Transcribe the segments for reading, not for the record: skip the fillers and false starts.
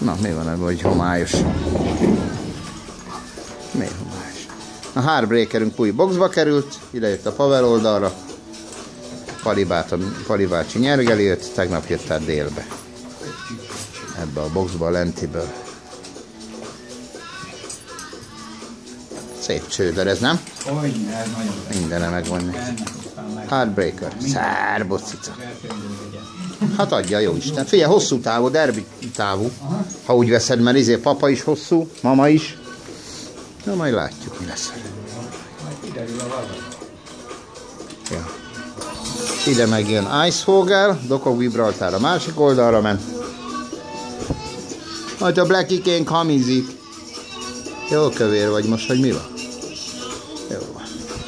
Na, mi van ebben, hogy homályos? Miért homályos? A Heartbreakerünk új boxba került, ide jött a Pavel oldalra. Pali bácsi nyergeli jött, tegnap jött át délbe. Ebbe a boxba, a lentiből. Szép csődör ez, nem? Hogyne, ez nagyon Mindene megvan. Heartbreaker. Szárboc cica. Hát adja, jó Isten. Figyelj, hosszú távú, derbi távú. Ha úgy veszed, mert papa is hosszú, mama is. Na, majd látjuk, mi lesz. Ja. Ide megjön Icefogel, Doko Gibraltar a másik oldalra ment. Majd a Blackikén hamizik. Jó kövér vagy most, hogy mi van? Jó van.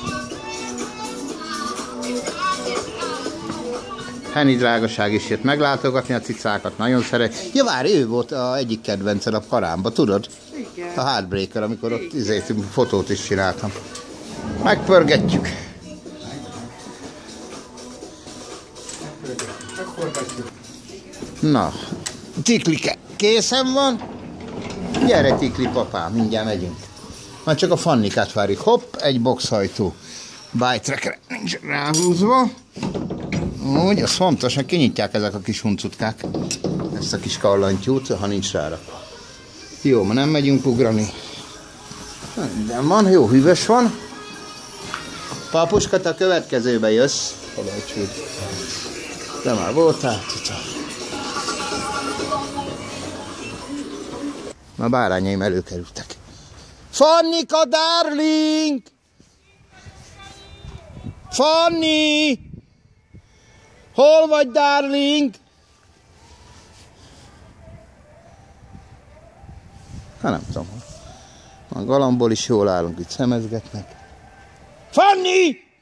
Henny drágaság is jött meglátogatni a cicákat, nagyon szeret. Ja, várj, ő volt az egyik kedvenced a karámba, tudod? Igen. A Heartbreaker, amikor ott fotót is csináltam. Megpörgetjük. Na, Tiklike készen van. Gyere Tikli papám, mindjárt megyünk. Már csak a Fannikát várjuk. Hopp, egy boxhajtó. Bike-trackre nincs ráhúzva. Úgy, az fontos, hogy kinyitják ezek a kis huncutkák. Ezt a kis kallantyút, ha nincs rárakva. Jó, ma nem megyünk ugrani. Minden van, jó, hűvös van. Papuska, te a következőbe jössz. Halajcsúd. De már voltál, cica. A bárányaim előkerültek. Fannika, darling! Fanni! Hol vagy, darling? Hát nem tudom. A galambból is jól állunk, itt szemezgetnek. Fanni!